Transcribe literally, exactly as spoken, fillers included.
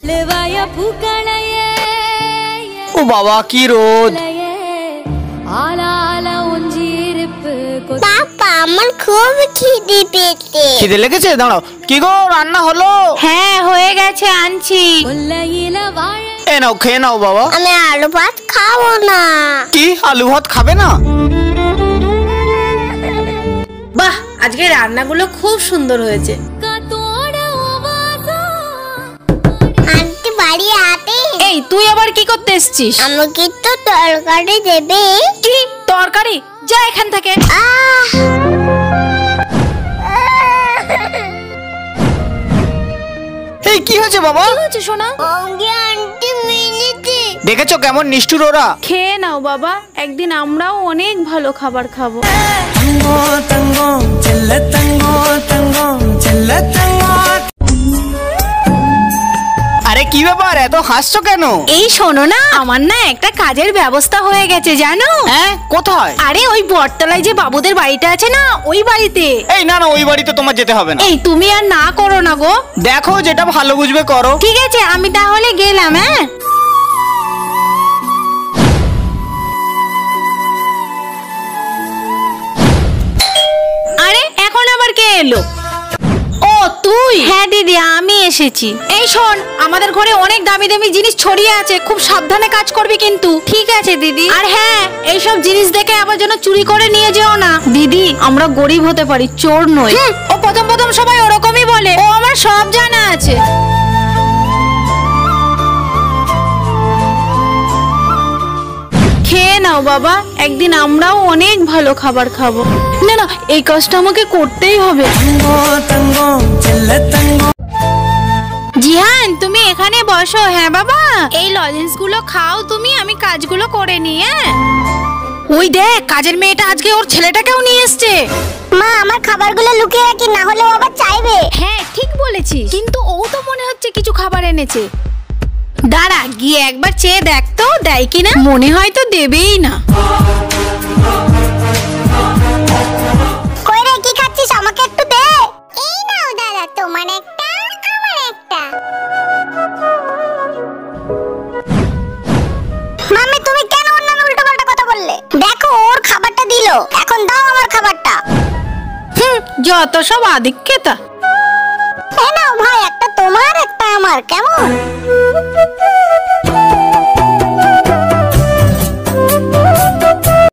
ও বাবা কি রোদ। পাপা আমার খুব খিদে পেয়েছে। খিদে লেগেছে? দাঁড়াও। কি গো রান্না হলো? হ্যাঁ হয়ে গেছে, আনছি। এ নাও খেয়ে নাও বাবা। আমি আলু ভাত খাবো না। কি আলু ভাত খাবে না? বাহ, আজকে রান্নাগুলো খুব সুন্দর হয়েছে। আন্টি বাড়ি আতে। এই তুই আবার কি করতে এসেছিস? আমাকে তো তরকারি দেবে। কি তরকারি? যা এখান থেকে। আহ এই কি হয়েছে বাবা? কি হয়েছে সোনা? আমাকে আন্টি মেরেছে। দেখেছো কেমন নিষ্ঠুর ওরা। খেয়ে নাও বাবা, একদিন আমরাও অনেক ভালো খাবার খাবো। আরে কি ব্যাপার এত হাসছো কেন? এই শোনো না, আমার না একটা কাজের ব্যবস্থা হয়ে গেছে জানো? হ্যাঁ কোথায়? আরে ওই বটতলায় যে বাবুদের বাড়িটা আছে না, ওই বাড়িতে। এই না না ওই বাড়িতে তোমার যেতে হবে না। এই তুমি আর না করো না গো। দেখো যেটা ভালো বুঝবে করো। ঠিক আছে আমি তাহলে গেলাম। হ্যাঁ আরে এখন আবার কে এলো? ও তুই? হ্যাঁ দিদি আমি এসেছি। এই শোন, আমাদের ঘরে অনেক দামি দামি জিনিস ছড়িয়ে আছে, খুব সাবধানে কাজ করবি কিন্তু। ঠিক আছে দিদি। আর হ্যাঁ, এইসব জিনিস দেখে আবার যেন চুরি করে নিয়ে যেও না। দিদি আমরা গরিব হতে পারি, চোর নই। ও প্রথম প্রথম সবাই ওরকমই বলে, ও আমার সব জানা আছে। খেয়ে নাও বাবা, একদিন আমরাও অনেক ভালো খাবার খাবো। না না এই কাজটা আমাকে করতেই হবে। জিহান তুমি এখানে বসো। হ্যাঁ বাবা, এই লজেন্স গুলো খাও তুমি, আমি কাজগুলো করে নি। হ্যাঁ ওই দেখ কাজের মেয়েটা আজকে ওর ছেলেটাকেও নিয়ে এসছে। মা আমার খাবারগুলো লুকিয়ে রাখি, না হলে ও আবার চাইবে। হ্যাঁ ঠিক বলেছিস, কিন্তু ও তো মনে হচ্ছে কিছু খাবার এনেছে। দাঁড়া গিয়ে একবার চেয়ে দেখ তো দেয় কিনা। মনে হয় তো দেবেই না। কই রে কি খাচ্ছিস? আমাকে একটু দে। এই নাও দাদা, তোমার একটা আমার একটা। মাম্মি তুমি কেন ওর নামে উল্টোপাল্টা কথা বললে? দেখো ওর খাবারটা দিলো, এখন দাও আমার খাবারটা। হুম যত সব আদিক্যতা। এই নাও ভাই, একটা তোমার একটা আমার, কেমন?